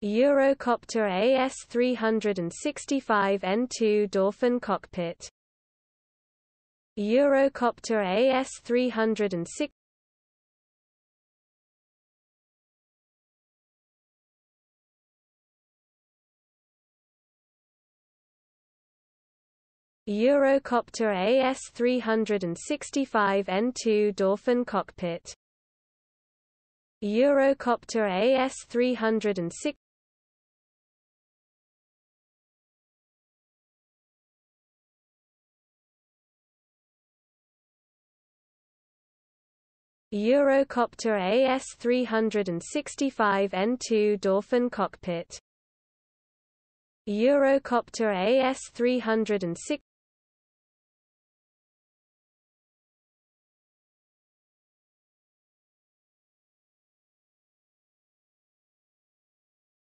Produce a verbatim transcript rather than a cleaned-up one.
Eurocopter A S three sixty-five N two Dauphin cockpit. Eurocopter A S three sixty-five Eurocopter A S three sixty-five N two Dauphin cockpit. Eurocopter A S three sixty-five Eurocopter A S three sixty-five N two Dauphin cockpit. Eurocopter A S three sixty-five